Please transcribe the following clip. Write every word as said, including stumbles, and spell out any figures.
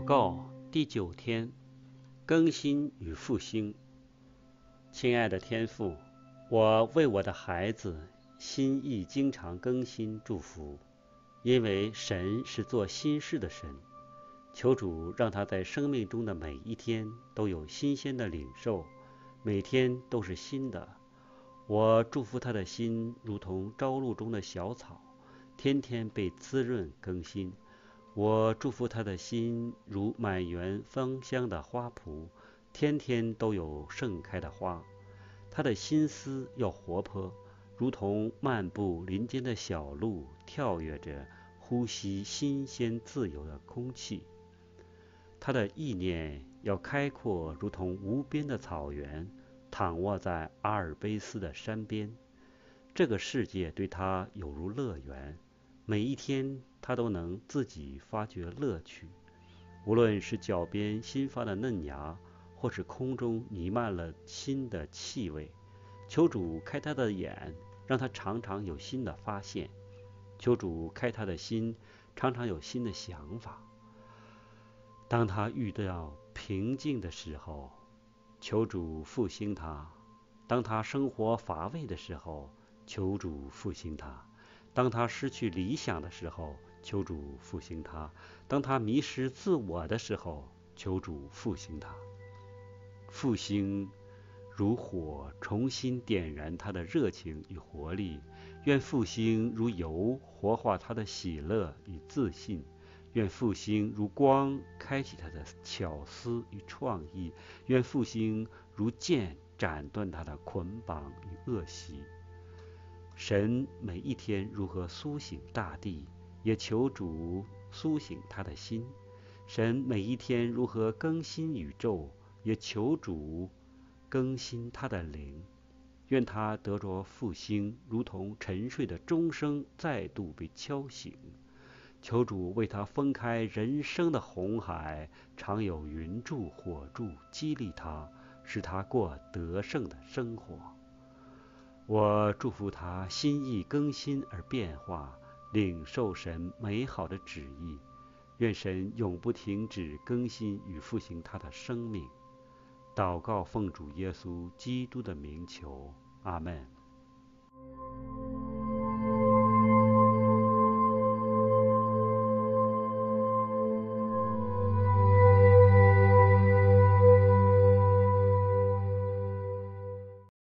告第九天，更新与复兴。亲爱的天父，我为我的孩子心意经常更新祝福，因为神是做新事的神。求主让他在生命中的每一天都有新鲜的领受，每天都是新的。我祝福他的心如同朝露中的小草，天天被滋润更新。我祝福他的心如满园芳香的花圃，天天都有盛开的花。他的心思要活泼，如同漫步林间的小鹿，跳跃着呼吸新鲜自由的空气。他的意念要开阔，如同无边的草原，躺卧在阿尔卑斯的山边。这个世界对他有如乐园，每一天他都能自己发掘乐趣。无论是脚边新发的嫩芽，或是空中弥漫了新的气味，求主开他的眼，让他常常有新的发现。求主开他的心，常常有新的想法。当他遇到平静的时候，求主复兴他；当他生活乏味的时候，求主复兴他；当他失去理想的时候，求主复兴他；当他迷失自我的时候，求主复兴他。复兴如火，重新点燃他的热情与活力；愿复兴如油，活化他的喜乐与自信；愿复兴如光，开启他的巧思与创意；愿复兴如剑，斩断他的捆绑与恶习。神每一天如何苏醒大地，也求主苏醒他的心；神每一天如何更新宇宙，也求主更新他的灵。愿他得着复兴，如同沉睡的钟声再度被敲醒。求主为他分开人生的红海，常有云柱火柱激励他，使他过得胜的生活。我祝福他心意更新而变化，领受神美好的旨意。愿神永不停止更新与复兴他的生命。祷告奉主耶稣基督的名求，阿们。